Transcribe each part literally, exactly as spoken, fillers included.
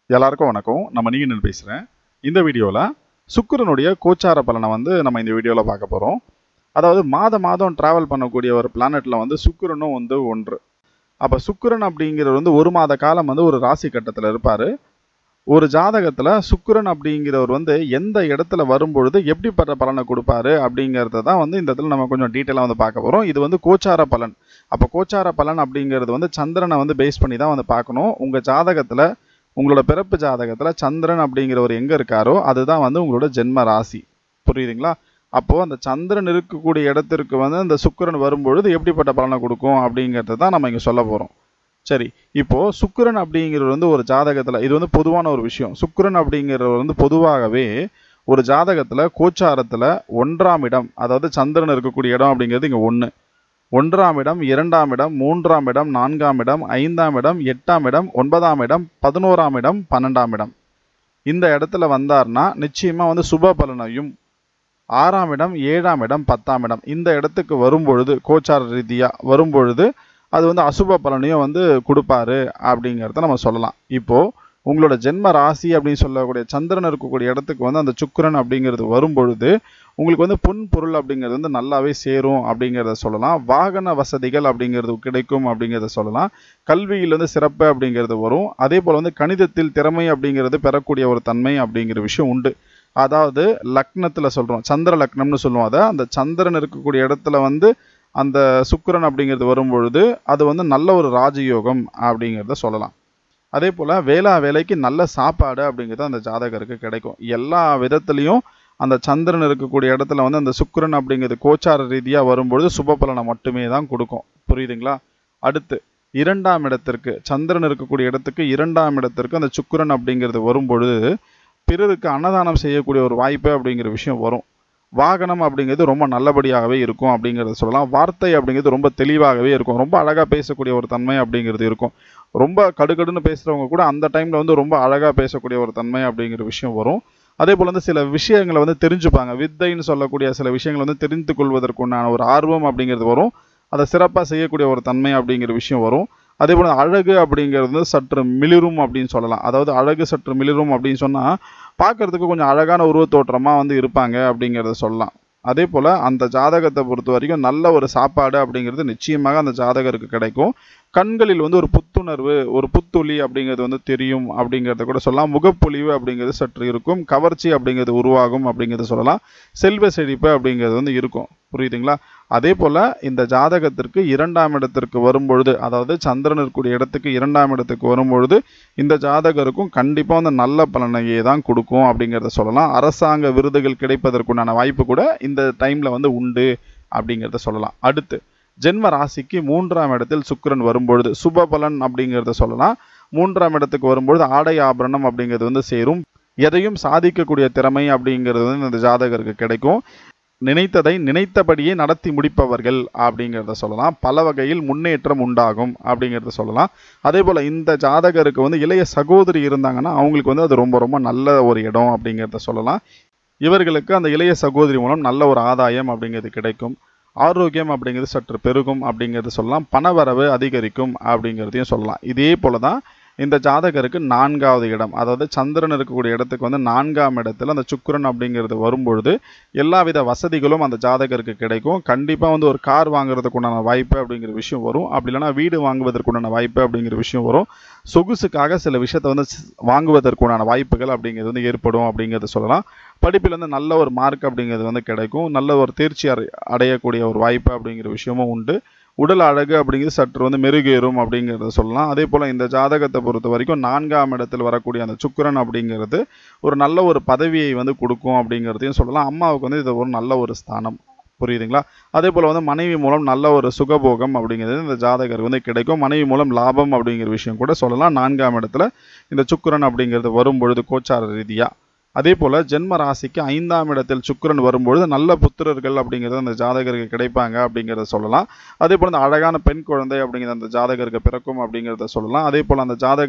எல்லாருக்கும் வணக்கம். நம்ம நீங்கன்னு பேசுகிறேன். இந்த வீடியோவில் சுக்கிரனுடைய கோச்சார பலனை வந்து நம்ம இந்த வீடியோவில் பார்க்க போகிறோம். அதாவது மாத மாதம் ட்ராவல் பண்ணக்கூடிய ஒரு பிளானெட்டில் வந்து சுக்கிரனும் வந்து ஒன்று. அப்போ சுக்கிரன் அப்படிங்கிறது வந்து ஒரு மாத காலம் வந்து ஒரு ராசி கட்டத்தில் இருப்பார். ஒரு ஜாதகத்தில் சுக்கிரன் அப்படிங்கிறவர் வந்து எந்த இடத்துல வரும்பொழுது எப்படிப்பட்ட பலனை கொடுப்பாரு அப்படிங்கிறத தான் வந்து இந்த இடத்துல நம்ம கொஞ்சம் டீட்டெயிலாக வந்து பார்க்க போகிறோம். இது வந்து கோச்சார பலன். அப்போ கோச்சார பலன் அப்படிங்கிறது வந்து சந்திரனை வந்து பேஸ் பண்ணி தான் வந்து பார்க்கணும். உங்கள் ஜாதகத்தில் உங்களோட பிறப்பு ஜாதகத்தில் சந்திரன் அப்படிங்கிறவர் எங்கே இருக்காரோ அதுதான் வந்து உங்களோட ஜென்ம ராசி. புரியுதுங்களா? அப்போது அந்த சந்திரன் இருக்கக்கூடிய இடத்திற்கு வந்து அந்த சுக்கிரன் வரும்பொழுது எப்படிப்பட்ட பலனை கொடுக்கும் அப்படிங்கிறத தான் நம்ம இங்கே சொல்ல போகிறோம். சரி, இப்போது சுக்கிரன் அப்படிங்கிறது வந்து ஒரு ஜாதகத்தில் இது வந்து பொதுவான ஒரு விஷயம். சுக்கிரன் அப்படிங்கிறவர் வந்து பொதுவாகவே ஒரு ஜாதகத்தில் கோச்சாரத்தில் ஒன்றாம் இடம், அதாவது சந்திரன் இருக்கக்கூடிய இடம் அப்படிங்கிறது இங்கே ஒன்று. ஒன்றாம் இடம், இரண்டாம் இடம், மூன்றாம் இடம், நான்காம் இடம், ஐந்தாம் இடம், எட்டாம் இடம், ஒன்பதாம் இடம், பதினோராம் இடம், பன்னெண்டாம் இடம். இந்த இடத்துல வந்தார்னா நிச்சயமாக வந்து சுப பலனையும், ஆறாம் இடம், ஏழாம் இடம், பத்தாம் இடம் இந்த இடத்துக்கு வரும்பொழுது கோச்சார ரீதியாக வரும்பொழுது அது வந்து அசுப பலனையும் வந்து கொடுப்பாரு அப்படிங்கிறத நம்ம சொல்லலாம். இப்போது உங்களோட ஜென்ம ராசி அப்படின்னு சொல்லக்கூடிய சந்திரன் இருக்கக்கூடிய இடத்துக்கு வந்து அந்த சுக்கிரன் அப்படிங்கிறது வரும்பொழுது உங்களுக்கு வந்து பொன் பொருள் அப்படிங்கிறது வந்து நல்லாவே சேரும் அப்படிங்கிறத சொல்லலாம். வாகன வசதிகள் அப்படிங்கிறது கிடைக்கும் அப்படிங்கிறத சொல்லலாம். கல்வியில் வந்து சிறப்பு அப்படிங்கிறது வரும். அதே போல் வந்து கணிதத்தில் திறமை அப்படிங்கிறது பெறக்கூடிய ஒரு தன்மை அப்படிங்கிற விஷயம் உண்டு. அதாவது லக்னத்தில் சொல்கிறோம், சந்திர லக்னம்னு சொல்லுவோம். அதை அந்த சந்திரன் இருக்கக்கூடிய இடத்துல வந்து அந்த சுக்கிரன் அப்படிங்கிறது வரும்பொழுது அது வந்து நல்ல ஒரு ராஜயோகம் அப்படிங்கிறத சொல்லலாம். அதே போல் வேளா வேலைக்கு நல்ல சாப்பாடு அப்படிங்கிறது அந்த ஜாதகருக்கு கிடைக்கும். எல்லா விதத்துலேயும் அந்த சந்திரன் இருக்கக்கூடிய இடத்துல வந்து அந்த சுக்கிரன் அப்படிங்கிறது கோச்சார ரீதியாக வரும்பொழுது சுப பலனை மட்டுமே தான் கொடுக்கும். புரியுதுங்களா? அடுத்து இரண்டாம் இடத்திற்கு சந்திரன் இருக்கக்கூடிய இடத்துக்கு இரண்டாம் இடத்திற்கு அந்த சுக்கிரன் அப்படிங்கிறது வரும்பொழுது பிறருக்கு அன்னதானம் செய்யக்கூடிய ஒரு வாய்ப்பு அப்படிங்கிற விஷயம் வரும். வாகனம் அப்படிங்கிறது ரொம்ப நல்லபடியாகவே இருக்கும் அப்படிங்கிறத சொல்லலாம். வார்த்தை அப்படிங்கிறது ரொம்ப தெளிவாகவே இருக்கும். ரொம்ப அழகாக பேசக்கூடிய ஒரு தன்மை அப்படிங்கிறது இருக்கும். ரொம்ப கடுகடுன்னு பேசுகிறவங்க கூட அந்த டைமில் வந்து ரொம்ப அழகாக பேசக்கூடிய ஒரு தன்மை அப்படிங்கிற விஷயம் வரும். அதே போல் வந்து சில விஷயங்களை வந்து தெரிஞ்சுப்பாங்க. வித்தைன்னு சொல்லக்கூடிய சில விஷயங்களை வந்து தெரிந்து கொள்வதற்குண்டான ஒரு ஆர்வம் அப்படிங்கிறது வரும். அதை சிறப்பாக செய்யக்கூடிய ஒரு தன்மை அப்படிங்கிற விஷயம் வரும். அதே போல் அழகு அப்படிங்கிறது வந்து சற்று மிளிரும் அப்படின்னு சொல்லலாம். அதாவது அழகு சற்று மிளிரும் அப்படின்னு சொன்னால் பார்க்கறதுக்கு கொஞ்சம் அழகான உருவத்தோற்றமாக வந்து இருப்பாங்க அப்படிங்கிறத சொல்லலாம். அதே போல் அந்த ஜாதகத்தை பொறுத்த வரைக்கும் நல்ல ஒரு சாப்பாடு அப்படிங்கிறது நிச்சயமாக அந்த ஜாதகருக்கு கிடைக்கும். கண்களில் வந்து ஒரு புத்துணர்வு, ஒரு புத்துளி அப்படிங்கிறது வந்து தெரியும் அப்படிங்கிறத கூட சொல்லலாம். முகப்பொலிவு அப்படிங்கிறது சற்று இருக்கும். கவர்ச்சி அப்படிங்கிறது உருவாகும் அப்படிங்கிறத சொல்லலாம். செல்வ செழிப்பு அப்படிங்கிறது வந்து இருக்கும். புரியுதுங்களா? அதே போல் இந்த ஜாதகத்திற்கு இரண்டாம் இடத்திற்கு வரும்பொழுது, அதாவது சந்திரன் இருக்கக்கூடிய இடத்துக்கு இரண்டாம் இடத்துக்கு வரும்பொழுது இந்த ஜாதகருக்கும் கண்டிப்பாக வந்து நல்ல பலனையே தான் கொடுக்கும் அப்படிங்கிறத சொல்லலாம். அரசாங்க விருதுகள் கிடைப்பதற்குண்டான வாய்ப்பு கூட இந்த டைமில் வந்து உண்டு அப்படிங்கிறத சொல்லலாம். அடுத்து ஜென்ம ராசிக்கு மூன்றாம் இடத்தில் சுக்கிரன் வரும்பொழுது சுப பலன் அப்படிங்கிறத சொல்லலாம். மூன்றாம் இடத்துக்கு வரும்பொழுது ஆடை ஆபரணம் அப்படிங்கிறது வந்து சேரும். எதையும் சாதிக்கக்கூடிய திறமை அப்படிங்கிறது வந்து இந்த ஜாதகருக்கு கிடைக்கும். நினைத்ததை நினைத்தபடியே நடத்தி முடிப்பவர்கள் அப்படிங்கிறத சொல்லலாம். பல வகையில் முன்னேற்றம் உண்டாகும் அப்படிங்கிறத சொல்லலாம். அதே போல் இந்த ஜாதகருக்கு வந்து இளைய சகோதரி இருந்தாங்கன்னா அவங்களுக்கு வந்து அது ரொம்ப ரொம்ப நல்ல ஒரு இடம் அப்படிங்கிறத சொல்லலாம். இவர்களுக்கு அந்த இளைய சகோதரி மூலம் நல்ல ஒரு ஆதாயம் அப்படிங்கிறது கிடைக்கும். ஆரோக்கியம் அப்படிங்கிறது சற்று பெருகும் அப்படிங்கிறது சொல்லலாம். பணவரவு அதிகரிக்கும் அப்படிங்கிறதையும் சொல்லலாம். இதே போல தான் இந்த ஜாதகருக்கு நான்காவது இடம், அதாவது சந்திரன் இருக்கக்கூடிய இடத்துக்கு வந்து நான்காம் இடத்துல அந்த சுக்கிரன் அப்படிங்கிறது வரும்பொழுது எல்லா வித வசதிகளும் அந்த ஜாதகருக்கு கிடைக்கும். கண்டிப்பாக வந்து ஒரு கார் வாங்குறதுக்குண்டான வாய்ப்பு அப்படிங்கிற விஷயம் வரும். அப்படி இல்லைனா வீடு வாங்குவதற்குண்டான வாய்ப்பு அப்படிங்கிற விஷயம் வரும். சொகுசுக்காக சில விஷயத்தை வந்து வாங்குவதற்குண்டான வாய்ப்புகள் அப்படிங்கிறது வந்து ஏற்படும் அப்படிங்கிறத சொல்லலாம். படிப்பில் வந்து நல்ல ஒரு மார்க் அப்படிங்கிறது வந்து கிடைக்கும். நல்ல ஒரு தேர்ச்சி அடையக்கூடிய ஒரு வாய்ப்பு அப்படிங்கிற விஷயமும் உண்டு. உடல் அழகு அப்படிங்கிறது சற்று வந்து மெருகேறும் அப்படிங்கிறத சொல்லலாம். அதே போல் இந்த ஜாதகத்தை பொறுத்த வரைக்கும் நான்காம் இடத்தில் வரக்கூடிய அந்த சுக்கிரன் அப்படிங்கிறது ஒரு நல்ல ஒரு பதவியை வந்து கொடுக்கும் அப்படிங்கிறதையும் சொல்லலாம். அம்மாவுக்கு வந்து இது ஒரு நல்ல ஒரு ஸ்தானம். புரியுதுங்களா? அதே போல் வந்து மனைவி மூலம் நல்ல ஒரு சுகபோகம் அப்படிங்கிறது இந்த ஜாதகருக்கு வந்து கிடைக்கும். மனைவி மூலம் லாபம் அப்படிங்கிற விஷயம் கூட சொல்லலாம். நான்காம் இடத்துல இந்த சுக்கிரன் அப்படிங்கிறது வரும்பொழுது கோச்சார ரீதியாக. அதே போல் ஜென்ம ராசிக்கு ஐந்தாம் இடத்தில் சுக்கிரன் வரும்பொழுது நல்ல புத்திரர்கள் அப்படிங்கிறது அந்த ஜாதகருக்கு கிடைப்பாங்க அப்படிங்கிறத சொல்லலாம். அதே போல் அந்த அழகான பெண் குழந்தை அப்படிங்கிறது அந்த ஜாதகருக்கு பிறக்கும் அப்படிங்கிறத சொல்லலாம். அதே போல் அந்த ஜாதகருக்கு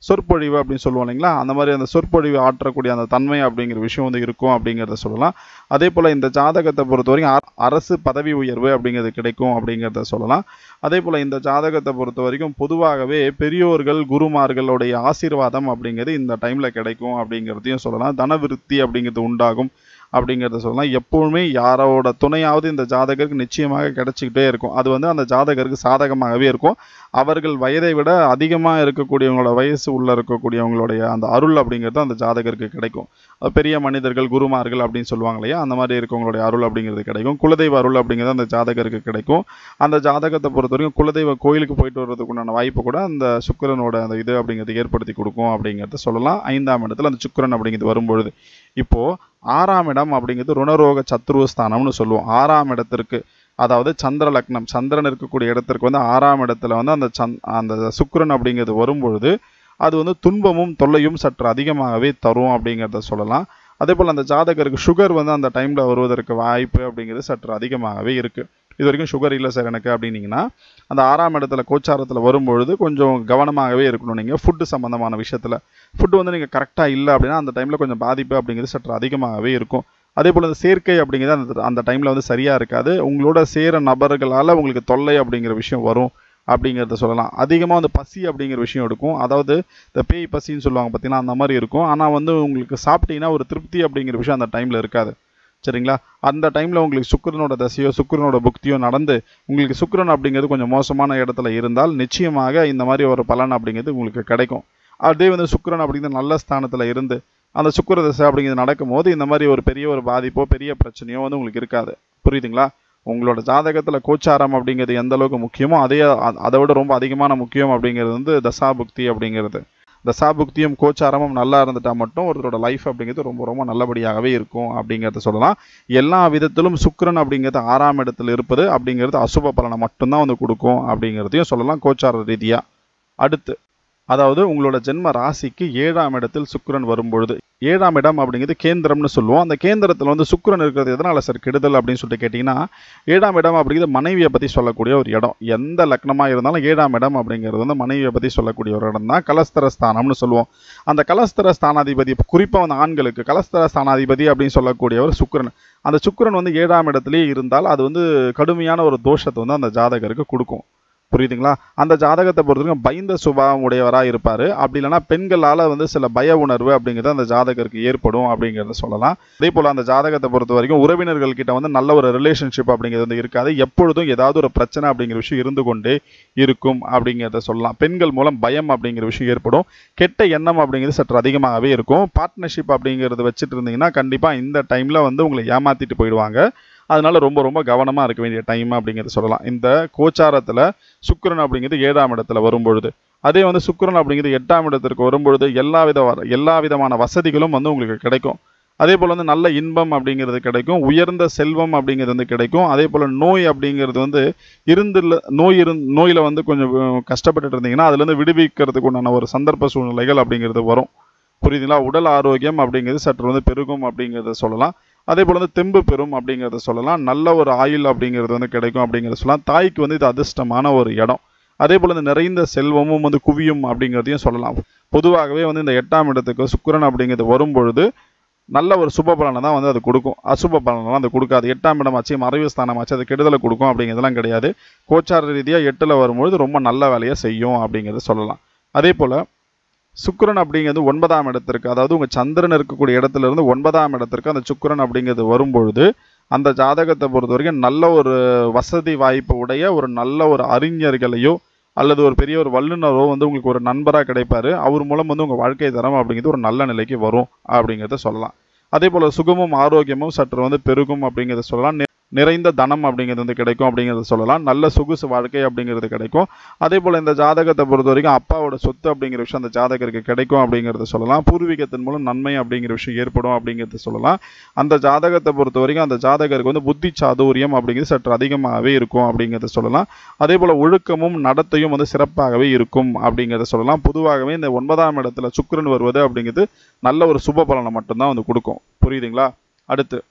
சொற்பொழிவு அப்படின்னு சொல்லுவோம் இல்லைங்களா, அந்த மாதிரி அந்த சொற்பொழிவு ஆற்றக்கூடிய அந்த தன்மை அப்படிங்கிற விஷயம் வந்து இருக்கும் அப்படிங்கிறத சொல்லலாம். அதே போல் இந்த ஜாதகத்தை பொறுத்த வரைக்கும் அரசு பதவி உயர்வு அப்படிங்கிறது கிடைக்கும் அப்படிங்கிறத சொல்லலாம். அதே போல் இந்த ஜாதகத்தை பொறுத்த வரைக்கும் பொதுவாகவே பெரியோர்கள் குருமார்களுடைய ஆசீர்வாதம் அப்படிங்கிறது இந்த டைமில் கிடைக்கும் அப்படிங்கிறதையும் சொல்லலாம். தனவிருத்தி அப்படிங்கிறது உண்டாகும் அப்படிங்கிறத சொல்லலாம். எப்பவுமே யாரோட துணையாவது இந்த ஜாதகருக்கு நிச்சயமாக கிடைச்சிக்கிட்டே இருக்கும். அது வந்து அந்த ஜாதகருக்கு சாதகமாகவே இருக்கும். அவர்கள் வயதை விட அதிகமாக இருக்கக்கூடியவங்களோட வயசு உள்ள இருக்கக்கூடியவங்களுடைய அந்த அருள் அப்படிங்கிறது அந்த ஜாதகருக்கு கிடைக்கும். பெரிய மனிதர்கள் குருமார்கள் அப்படின்னு சொல்லுவாங்க இல்லையா, அந்த மாதிரி இருக்கவங்களுடைய அருள் அப்படிங்கிறது கிடைக்கும். குலதெய்வ அருள் அப்படிங்கிறது அந்த ஜாதகருக்கு கிடைக்கும். அந்த ஜாதகத்தை பொறுத்த வரைக்கும் குலதெய்வ கோயிலுக்கு போயிட்டு வர்றதுக்குண்டான வாய்ப்பு கூட அந்த சுக்கிரனோட அந்த இது அப்படிங்கிறது ஏற்படுத்தி கொடுக்கும் அப்படிங்கிறத சொல்லலாம். ஐந்தாம் இடத்துல அந்த சுக்கிரன் அப்படிங்கிறது வரும்பொழுது இப்போ ஆறாம் இடம் அப்படிங்கிறது ருணரோக சத்ருஸ்தானம்னு சொல்லுவோம். ஆறாம் இடத்திற்கு, அதாவது சந்திர லக்னம், சந்திரன் இருக்கக்கூடிய இடத்திற்கு வந்து ஆறாம் இடத்துல வந்து அந்த சந் அந்த சுக்கிரன் அப்படிங்கிறது வரும்பொழுது அது வந்து துன்பமும் தொல்லையும் சற்று அதிகமாகவே தரும் அப்படிங்கிறத சொல்லலாம். அதே போல் அந்த ஜாதகருக்கு சுகர் வந்து அந்த டைமில் வருவதற்கு வாய்ப்பு அப்படிங்கிறது சற்று அதிகமாகவே இருக்குது. இது வரைக்கும் சுகர் இல்லை சார் எனக்கு அப்படின்னீங்கன்னா அந்த ஆறாம் இடத்துல கோச்சாரத்தில் வரும்பொழுது கொஞ்சம் கவனமாகவே இருக்கணும். நீங்கள் ஃபுட்டு சம்மந்தமான விஷயத்தில் ஃபுட்டு வந்து நீங்கள் கரெக்டாக இல்லை அப்படின்னா அந்த டைமில் கொஞ்சம் பாதிப்பு அப்படிங்கிறது சற்று அதிகமாகவே இருக்கும். அதே போல் அந்த சேர்க்கை அப்படிங்கிறது அந்த அந்த டைமில் வந்து சரியாக இருக்காது. உங்களோட சேர நபர்களால் உங்களுக்கு தொல்லை அப்படிங்கிற விஷயம் வரும் அப்படிங்கிறத சொல்லலாம். அதிகமாக வந்து பசி அப்படிங்கிற விஷயம் இருக்கும். அதாவது இந்த பேய் பசின்னு சொல்லுவாங்க பார்த்தீங்கன்னா, அந்த மாதிரி இருக்கும். ஆனால் வந்து உங்களுக்கு சாப்பிட்டீங்கன்னா ஒரு திருப்தி அப்படிங்கிற விஷயம் அந்த டைமில் இருக்காது. சரிங்களா, அந்த டைமில் உங்களுக்கு சுக்கிரனோட தசையோ சுக்கிரனோட புக்தியோ நடந்து உங்களுக்கு சுக்கிரன் அப்படிங்கிறது கொஞ்சம் மோசமான இடத்துல இருந்தால் நிச்சயமாக இந்த மாதிரி ஒரு பலன் அப்படிங்கிறது உங்களுக்கு கிடைக்கும். அதே வந்து சுக்கிரன் அப்படிங்கிறது நல்ல ஸ்தானத்தில் இருந்து அந்த சுக்கிர தசை அப்படிங்கிறது நடக்கும்போது இந்த மாதிரி ஒரு பெரிய ஒரு பாதிப்போ பெரிய பிரச்சனையோ வந்து உங்களுக்கு இருக்காது. புரியுதுங்களா? உங்களோட ஜாதகத்தில் கோச்சாரம் அப்படிங்கிறது எந்த அளவுக்கு முக்கியமோ அதே அதை விட ரொம்ப அதிகமான முக்கியம் அப்படிங்கிறது வந்து தசாபுக்தி அப்படிங்கிறது. தசாபுக்தியும் கோச்சாரமும் நல்லா இருந்துட்டால் மட்டும் ஒருத்தரோட லைஃப் அப்படிங்கிறது ரொம்ப ரொம்ப நல்லபடியாகவே இருக்கும் அப்படிங்கிறத சொல்லலாம். எல்லா விதத்திலும் சுக்கிரன் அப்படிங்கிறது ஆறாம் இடத்துல இருப்பது அப்படிங்கிறது அசுப பலனை மட்டும்தான் வந்து கொடுக்கும் அப்படிங்கிறதையும் சொல்லலாம் கோச்சார ரீதியாக. அடுத்து, அதாவது உங்களோட ஜென்ம ராசிக்கு ஏழாம் இடத்தில் சுக்கிரன் வரும்பொழுது, ஏழாம் இடம் அப்படிங்கிறது கேந்திரம்னு சொல்லுவோம். அந்த கேந்திரத்தில் வந்து சுக்கிரன் இருக்கிறது எதனால் சார் கெடுதல் அப்படின்னு சொல்லிட்டு கேட்டிங்கன்னா, ஏழாம் இடம் அப்படிங்கிறது மனைவியை பற்றி சொல்லக்கூடிய ஒரு இடம். எந்த லக்னமாக இருந்தாலும் ஏழாம் இடம் அப்படிங்கிறது வந்து மனைவியை பற்றி சொல்லக்கூடிய ஒரு இடம் தான் கலஸ்தர ஸ்தானம்னு சொல்லுவோம். அந்த கலஸ்தர ஸ்தானாதிபதி, குறிப்பாக வந்து ஆண்களுக்கு கலஸ்தர ஸ்தானாதிபதி அப்படின்னு சொல்லக்கூடியவர் சுக்கிரன். அந்த சுக்கிரன் வந்து ஏழாம் இடத்துலேயே இருந்தால் அது வந்து கடுமையான ஒரு தோஷத்தை வந்து அந்த ஜாதகருக்கு கொடுக்கும். புரியுதுங்களா? அந்த ஜாதகத்தை பொறுத்தவரைக்கும் பயந்த சுபாவம் உடையவராக இருப்பார். அப்படி இல்லைனா பெண்களால் வந்து சில பய உணர்வு அப்படிங்கிறது அந்த ஜாதகருக்கு ஏற்படும் அப்படிங்கிறத சொல்லலாம். அதே போல் அந்த ஜாதகத்தை பொறுத்த வரைக்கும் உறவினர்கள் கிட்ட வந்து நல்ல ஒரு ரிலேஷன்ஷிப் அப்படிங்கிறது வந்து இருக்காது. எப்பொழுதும் ஏதாவது ஒரு பிரச்சனை அப்படிங்கிற விஷயம் இருந்து கொண்டே இருக்கும் அப்படிங்கிறத சொல்லலாம். பெண்கள் மூலம் பயம் அப்படிங்கிற விஷயம் ஏற்படும். கெட்ட எண்ணம் அப்படிங்கிறது சற்று அதிகமாகவே இருக்கும். பார்ட்னர்ஷிப் அப்படிங்கிறது வச்சுட்டு இருந்தீங்கன்னா கண்டிப்பாக இந்த டைமில் வந்து உங்களை ஏமாற்றிட்டு போயிடுவாங்க. அதனால ரொம்ப ரொம்ப கவனமாக இருக்க வேண்டிய டைம் அப்படிங்கிறது சொல்லலாம். இந்த கோச்சாரத்தில் சுக்கிரன் அப்படிங்கிறது ஏழாம் இடத்துல வரும்பொழுது, அதே வந்து சுக்கிரன் அப்படிங்கிறது எட்டாம் இடத்திற்கு வரும்பொழுது எல்லா வித எல்லா விதமான வசதிகளும் வந்து உங்களுக்கு கிடைக்கும். அதே போல் வந்து நல்ல இன்பம் அப்படிங்கிறது கிடைக்கும். உயர்ந்த செல்வம் அப்படிங்கிறது வந்து கிடைக்கும். அதே போல் நோய் அப்படிங்கிறது வந்து இருந்து நோய் இருந் நோயில் வந்து கொஞ்சம் கஷ்டப்பட்டுட்டு இருந்தீங்கன்னா அதுலேருந்து விடுவிக்கிறதுக்கு உண்டான ஒரு சந்தர்ப்ப சூழ்நிலைகள் அப்படிங்கிறது வரும். புரியுதுங்களா? உடல் ஆரோக்கியம் அப்படிங்கிறது சற்று வந்து பெருகும் அப்படிங்கிறத சொல்லலாம். அதே போல் வந்து தெம்பு பெறும் அப்படிங்கிறத சொல்லலாம். நல்ல ஒரு ஆயுள் அப்படிங்கிறது வந்து கிடைக்கும் அப்படிங்கிறத சொல்லலாம். தாய்க்கு வந்து இது அதிர்ஷ்டமான ஒரு இடம். அதே போல் இந்த நிறைந்த செல்வமும் வந்து குவியும் அப்படிங்கிறதையும் சொல்லலாம். பொதுவாகவே வந்து இந்த எட்டாம் இடத்துக்கு சுக்கிரன் அப்படிங்கிறது வரும்பொழுது நல்ல ஒரு சுப பலனை தான் வந்து அது கொடுக்கும். அசுப பலனெல்லாம் அது கொடுக்காது. எட்டாம் இடமாச்சு மறைவு ஸ்தானமாச்சு அது கெடுதலை கொடுக்கும் அப்படிங்கிறதுலாம் கிடையாது. கோச்சார ரீதியாக எட்டில் வரும்பொழுது ரொம்ப நல்ல வேலையை செய்யும் அப்படிங்கிறத சொல்லலாம். அதே போல் சுக்கிரன் அப்படிங்கிறது ஒன்பதாம் இடத்திற்கு, அதாவது உங்கள் சந்திரன் இருக்கக்கூடிய இடத்துல இருந்து ஒன்பதாம் இடத்திற்கு அந்த சுக்கிரன் அப்படிங்கிறது வரும்பொழுது அந்த ஜாதகத்தை பொறுத்த வரைக்கும் நல்ல ஒரு வசதி வாய்ப்பு உடைய ஒரு நல்ல ஒரு அறிஞர்களையோ அல்லது ஒரு பெரிய ஒரு வல்லுநரோ வந்து உங்களுக்கு ஒரு நண்பராக கிடைப்பாரு. அவர் மூலம் வந்து உங்கள் வாழ்க்கை தரம் அப்படிங்கிறது ஒரு நல்ல நிலைக்கு வரும் அப்படிங்கிறத சொல்லலாம். அதே போல் சுகமும் ஆரோக்கியமும் சற்று வந்து பெருகும் அப்படிங்கிறத சொல்லலாம். நிறைந்த தனம் அப்படிங்கிறது வந்து கிடைக்கும் அப்படிங்கிறத சொல்லலாம். நல்ல சொகுசு வாழ்க்கை அப்படிங்கிறது கிடைக்கும். அதே போல் இந்த ஜாதகத்தை பொறுத்த வரைக்கும் அப்பாவோட சொத்து அப்படிங்கிற விஷயம் அந்த ஜாதகருக்கு கிடைக்கும் அப்படிங்கிறத சொல்லலாம். பூர்வீகத்தின் மூலம் நன்மை அப்படிங்கிற விஷயம் ஏற்படும் அப்படிங்கிறத சொல்லலாம். அந்த ஜாதகத்தை பொறுத்த வரைக்கும் அந்த ஜாதகருக்கு வந்து புத்தி சாதுரியம் அப்படிங்கிறது சற்று அதிகமாகவே இருக்கும் அப்படிங்கிறத சொல்லலாம். அதே போல் ஒழுக்கமும் நடத்தையும் வந்து சிறப்பாகவே இருக்கும் அப்படிங்கிறத சொல்லலாம். பொதுவாகவே இந்த ஒன்பதாம் இடத்துல சுக்கிரன் வருவது அப்படிங்கிறது நல்ல ஒரு சுப பலனை மட்டும்தான் வந்து கொடுக்கும். புரியுதுங்களா? அடுத்து,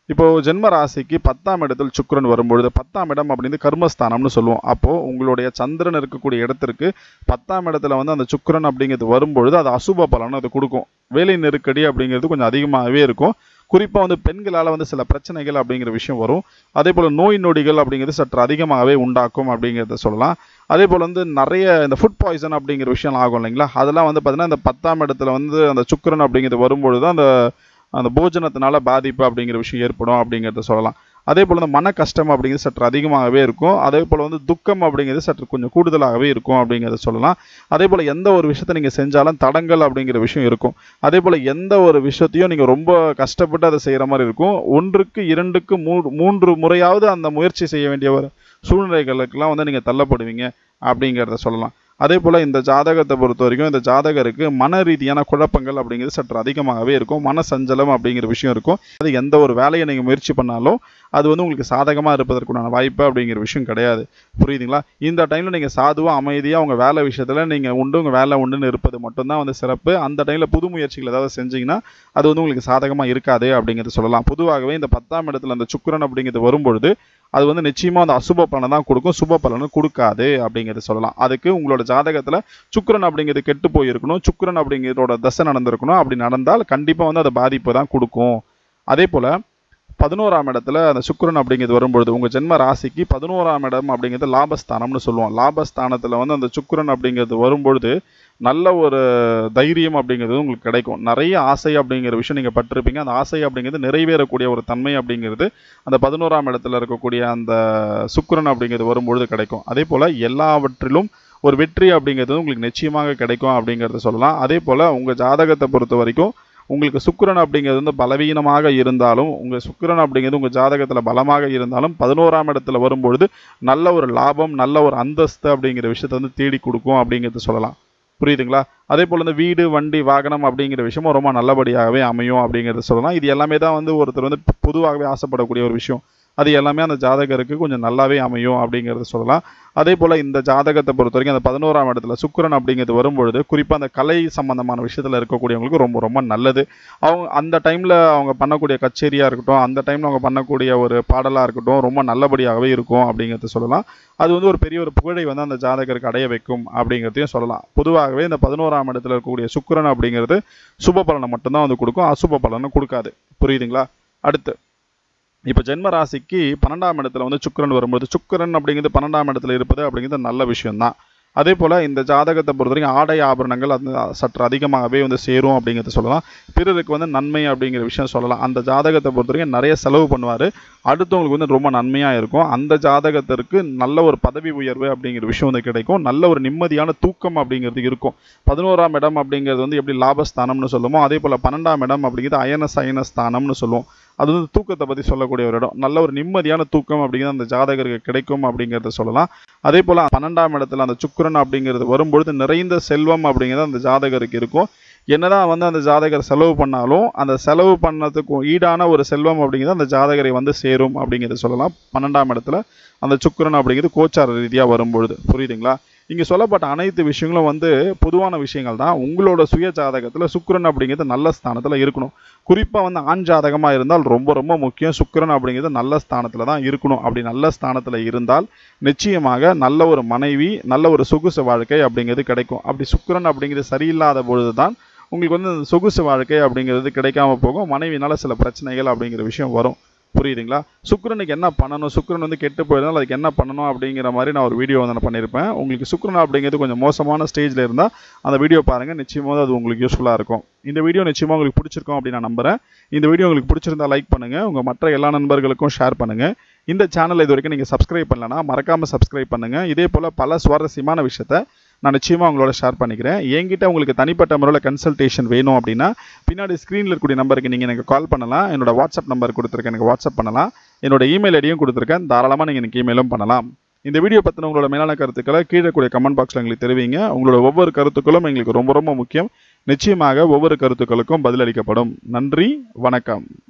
இப்போ ஜென்ம ராசிக்கு பத்தாம் இடத்தில் சுக்கிரன் வரும்பொழுது பத்தாம் இடம் அப்படின்னு கர்மஸ்தானம்னு சொல்லுவோம். அப்போ உங்களுடைய சந்திரன் இருக்கக்கூடிய இடத்திற்கு பத்தாம் இடத்துல வந்து அந்த சுக்கிரன் அப்படிங்கிறது வரும்பொழுது அது அசுப பலன் அது கொடுக்கும். வேலை நெருக்கடி அப்படிங்கிறது கொஞ்சம் அதிகமாகவே இருக்கும். குறிப்பாக வந்து பெண்களால் வந்து சில பிரச்சனைகள் அப்படிங்கிற விஷயம் வரும். அதே போல் நோய் நொடிகள் அப்படிங்கிறது சற்று அதிகமாகவே உண்டாக்கும் அப்படிங்கிறத சொல்லலாம். அதே போல் வந்து நிறைய இந்த ஃபுட் பாய்சன் அப்படிங்கிற விஷயம் ஆகும் இல்லைங்களா, அதெல்லாம் வந்து பார்த்தீங்கன்னா இந்த பத்தாம் இடத்துல வந்து அந்த சுக்கிரன் அப்படிங்கிறது வரும்பொழுது அந்த அந்த போஜனத்தினால பாதிப்பு அப்படிங்கிற விஷயம் ஏற்படும் அப்படிங்கிறத சொல்லலாம். அதே போல் இந்த மன கஷ்டம் அப்படிங்கிறது சற்று அதிகமாகவே இருக்கும். அதே போல் வந்து துக்கம் அப்படிங்கிறது சற்று கொஞ்சம் கூடுதலாகவே இருக்கும் அப்படிங்கிறத சொல்லலாம். அதே போல் எந்த ஒரு விஷயத்தை நீங்கள் செஞ்சாலும் தடங்கள் அப்படிங்கிற விஷயம் இருக்கும். அதே போல் எந்த ஒரு விஷயத்தையும் நீங்கள் ரொம்ப கஷ்டப்பட்டு அதை செய்கிற மாதிரி இருக்கும். ஒன்றுக்கு இரண்டுக்கு மூ மூன்று முறையாவது அந்த முயற்சி செய்ய வேண்டிய ஒரு சூழ்நிலைகளுக்கெல்லாம் வந்து நீங்கள் தள்ளப்படுவீங்க அப்படிங்கிறத சொல்லலாம். அதே போல் இந்த ஜாதகத்தை பொறுத்த வரைக்கும் இந்த ஜாதகருக்கு மன ரீதியான குழப்பங்கள் அப்படிங்கிறது சற்று அதிகமாகவே இருக்கும். மன சஞ்சலம் அப்படிங்கிற விஷயம் இருக்கும். அது எந்த ஒரு வேலையை நீங்கள் முயற்சி பண்ணாலும் அது வந்து உங்களுக்கு சாதகமாக இருப்பதற்குண்டான வாய்ப்பு அப்படிங்கிற விஷயம் கிடையாது. புரியுதுங்களா? இந்த டைமில் நீங்கள் சாதுவாக அமைதியாக உங்கள் வேலை விஷயத்தில் நீங்கள் உண்டு உங்கள் வேலை உண்டுன்னு இருப்பது மட்டும்தான் வந்து சிறப்பு. அந்த டைமில் புது முயற்சிகள் ஏதாவது செஞ்சிங்கன்னா அது வந்து உங்களுக்கு சாதகமாக இருக்காது அப்படிங்கிறது சொல்லலாம். பொதுவாகவே இந்த பத்தாம் இடத்துல அந்த சுக்கிரன் அப்படிங்கிறது வரும்பொழுது அது வந்து நிச்சயமாக அந்த அசுப பலனை தான் கொடுக்கும், சுப பலனை கொடுக்காது அப்படிங்கிறது சொல்லலாம். அதுக்கு உங்களோட ஜாதகத்தில் சுக்கிரன் அப்படிங்கிறது கெட்டு போயிருக்கணும், சுக்கிரன் அப்படிங்கிறதோட தசை நடந்திருக்கணும். அப்படி நடந்தால் கண்டிப்பாக வந்து அதை பாதிப்பு தான் கொடுக்கும். அதே போல் பதினோராம் இடத்துல அந்த சுக்கிரன் அப்படிங்கிறது வரும்பொழுது உங்கள் ஜென்ம ராசிக்கு பதினோராம் இடம் அப்படிங்கிறது லாபஸ்தானம்னு சொல்லுவோம். லாபஸ்தானத்தில் வந்து அந்த சுக்கிரன் அப்படிங்கிறது வரும்பொழுது நல்ல ஒரு தைரியம் அப்படிங்கிறது உங்களுக்கு கிடைக்கும். நிறைய ஆசை அப்படிங்கிற விஷயம் நீங்கள் பட்டிருப்பீங்க. அந்த ஆசை அப்படிங்கிறது நிறைவேறக்கூடிய ஒரு தன்மை அப்படிங்கிறது அந்த பதினோராம் இடத்துல இருக்கக்கூடிய அந்த சுக்கிரன் அப்படிங்கிறது வரும்பொழுது கிடைக்கும். அதே போல் எல்லாவற்றிலும் ஒரு வெற்றி அப்படிங்கிறது உங்களுக்கு நிச்சயமாக கிடைக்கும் அப்படிங்கிறத சொல்லலாம். அதே போல் உங்கள் ஜாதகத்தை பொறுத்த வரைக்கும் உங்களுக்கு சுக்கிரன் அப்படிங்கிறது வந்து பலவீனமாக இருந்தாலும் உங்கள் சுக்கிரன் அப்படிங்கிறது உங்கள் ஜாதகத்தில் பலமாக இருந்தாலும் பதினோராம் இடத்துல வரும்பொழுது நல்ல ஒரு லாபம், நல்ல ஒரு அந்தஸ்து அப்படிங்கிற விஷயத்தை வந்து தேடி கொடுக்கும் அப்படிங்கிறது சொல்லலாம். புரியுதுங்களா? அதே போல் இந்த வீடு, வண்டி, வாகனம் அப்படிங்கிற விஷயமும் ரொம்ப நல்லபடியாகவே அமையும் அப்படிங்கிறத சொல்லலாம். இது எல்லாமே தான் வந்து ஒருத்தர் வந்து பொதுவாகவே ஆசைப்படக்கூடிய ஒரு விஷயம். அது எல்லாமே அந்த ஜாதகருக்கு கொஞ்சம் நல்லாவே அமையும் அப்படிங்கிறத சொல்லலாம். அதே போல் இந்த ஜாதகத்தை பொறுத்த வரைக்கும் அந்த பதினோராம் இடத்துல சுக்கிரன் அப்படிங்கிறது வரும்பொழுது குறிப்பாக அந்த கலை சம்பந்தமான விஷயத்தில் இருக்கக்கூடியவங்களுக்கு ரொம்ப ரொம்ப நல்லது. அவங்க அந்த டைமில் அவங்க பண்ணக்கூடிய கச்சேரியாக இருக்கட்டும், அந்த டைமில் அவங்க பண்ணக்கூடிய ஒரு பாடலாக இருக்கட்டும் ரொம்ப நல்லபடியாகவே இருக்கும் அப்படிங்கிறத சொல்லலாம். அது வந்து ஒரு பெரிய ஒரு புகழை வந்து அந்த ஜாதகருக்கு அடைய வைக்கும் அப்படிங்கிறதையும் சொல்லலாம். பொதுவாகவே இந்த பதினோராம் இடத்துல இருக்கக்கூடிய சுக்கிரன் அப்படிங்கிறது சுப பலனை மட்டும்தான் வந்து கொடுக்கும், அசுப பலனை கொடுக்காது. புரியுதுங்களா? அடுத்து இப்போ ஜென்ம ராசிக்கு பன்னெண்டாம் இடத்துல வந்து சுக்கிரன் வரும்போது சுக்கிரன் அப்படிங்கிறது பன்னெண்டாம் இடத்துல இருப்பது அப்படிங்கிறது நல்ல விஷயம்தான். அதே போல் இந்த ஜாதகத்தை பொறுத்த வரைக்கும் ஆடை ஆபரணங்கள் அது சற்று அதிகமாகவே வந்து சேரும் அப்படிங்கிறத சொல்லலாம். பிறருக்கு வந்து நன்மை அப்படிங்கிற விஷயம் சொல்லலாம். அந்த ஜாதகத்தை பொறுத்த வரைக்கும் நிறைய செலவு பண்ணுவார், அடுத்தவங்களுக்கு வந்து ரொம்ப நன்மையாக இருக்கும். அந்த ஜாதகத்திற்கு நல்ல ஒரு பதவி உயர்வு அப்படிங்கிற விஷயம் வந்து கிடைக்கும். நல்ல ஒரு நிம்மதியான தூக்கம் அப்படிங்கிறது இருக்கும். பதினோராம் இடம் அப்படிங்கிறது வந்து எப்படி லாபஸ்தானம்னு சொல்லுமோ அதே போல் பன்னெண்டாம் இடம் அப்படிங்கிறது அயன சயன ஸ்தானம்னு சொல்லுவோம். அது வந்து தூக்கத்தை பற்றி சொல்லக்கூடிய ஒரு இடம். நல்ல ஒரு நிம்மதியான தூக்கம் அப்படிங்கிறது அந்த ஜாதகருக்கு கிடைக்கும் அப்படிங்கிறத சொல்லலாம். அதே போல் பன்னெண்டாம் இடத்துல அந்த சுக்கிரன் அப்படிங்கிறது வரும்பொழுது நிறைந்த செல்வம் அப்படிங்கிறது அந்த ஜாதகருக்கு இருக்கும். என்னதான் வந்து அந்த ஜாதகர் செலவு பண்ணாலும் அந்த செலவு பண்ணதுக்கு ஈடான ஒரு செல்வம் அப்படிங்கிறது அந்த ஜாதகரை வந்து சேரும் அப்படிங்கிறத சொல்லலாம். பன்னெண்டாம் இடத்துல அந்த சுக்கிரன் அப்படிங்கிறது கோச்சார ரீதியாக வரும்பொழுது. புரியுதுங்களா? இங்கே சொல்லப்பட்ட அனைத்து விஷயங்களும் வந்து பொதுவான விஷயங்கள் தான். உங்களோட சுய ஜாதகத்தில் சுக்கிரன் அப்படிங்கிறது நல்ல ஸ்தானத்தில் இருக்கணும். குறிப்பாக வந்து ஆண் ஜாதகமாக இருந்தால் ரொம்ப ரொம்ப முக்கியம். சுக்கிரன் அப்படிங்கிறது நல்ல ஸ்தானத்தில் தான் இருக்கணும். அப்படி நல்ல ஸ்தானத்தில் இருந்தால் நிச்சயமாக நல்ல ஒரு மனைவி, நல்ல ஒரு சொகுசு வாழ்க்கை அப்படிங்கிறது கிடைக்கும். அப்படி சுக்கிரன் அப்படிங்கிறது சரியில்லாத பொழுது தான் உங்களுக்கு வந்து சொகுசு வாழ்க்கை அப்படிங்கிறது கிடைக்காம போகும். மனைவினால சில பிரச்சனைகள் அப்படிங்கிற விஷயம் வரும். புரியுதுங்களா? சுக்கிரனுக்கு என்ன பண்ணணும், சுக்கிரன் வந்து கெட்டு போயிருந்தால் அதுக்கு என்ன பண்ணணும் அப்படிங்கிற மாதிரி நான் ஒரு வீடியோ வந்து நான் பண்ணியிருப்பேன். உங்களுக்கு சுக்கிரன் அப்படிங்கிறது கொஞ்சம் மோசமான ஸ்டேஜில் இருந்தால் அந்த வீடியோ பாருங்கள், நிச்சயமாக அது உங்களுக்கு யூஸ்ஃபுல்லாக இருக்கும். இந்த வீடியோ நிச்சயமாக உங்களுக்கு பிடிச்சிருக்கும் அப்படின்னு நான் நம்புகிறேன். இந்த வீடியோ உங்களுக்கு பிடிச்சிருந்தா லைக் பண்ணுங்கள், உங்கள் மற்ற எல்லா நண்பர்களுக்கும் ஷேர் பண்ணுங்கள். இந்த சேனலை இது வரைக்கும் நீங்கள் சப்ஸ்கிரைப் பண்ணலன்னா மறக்காமல் சப்ஸ்கிரைப் பண்ணுங்கள். இதே போல் பல சுவாரஸ்யமான விஷயத்தை நான் நிச்சயமாக உங்களோட ஷேர் பண்ணிக்கிறேன். என்கிட்ட உங்களுக்கு தனிப்பட்ட முறையில் கன்சல்டேஷன் வேணும் அப்படின்னா பின்னாடி ஸ்க்ரீனில் இருக்கக்கூடிய நம்பருக்கு நீங்கள் எனக்கு கால் பண்ணலாம். என்னோட வாட்ஸ்அப் நம்பர் கொடுத்துருக்கேன், எனக்கு வாட்ஸ்அப் பண்ணலாம். என்னோட இமெயில் ஐடியும் கொடுத்துருக்கேன், தாராளமாக நீங்கள் எனக்கு இமெயிலும் பண்ணலாம். இந்த வீடியோ பற்றின உங்களோட மேலான கருத்துக்களை கீழே கூடிய கமெண்ட் பாக்ஸில் எங்களுக்கு தெரிவிங்க. உங்களோட ஒவ்வொரு கருத்துக்களும் எங்களுக்கு ரொம்ப ரொம்ப முக்கியம். நிச்சயமாக ஒவ்வொரு கருத்துக்களுக்கும் பதிலளிக்கப்படும். நன்றி, வணக்கம்.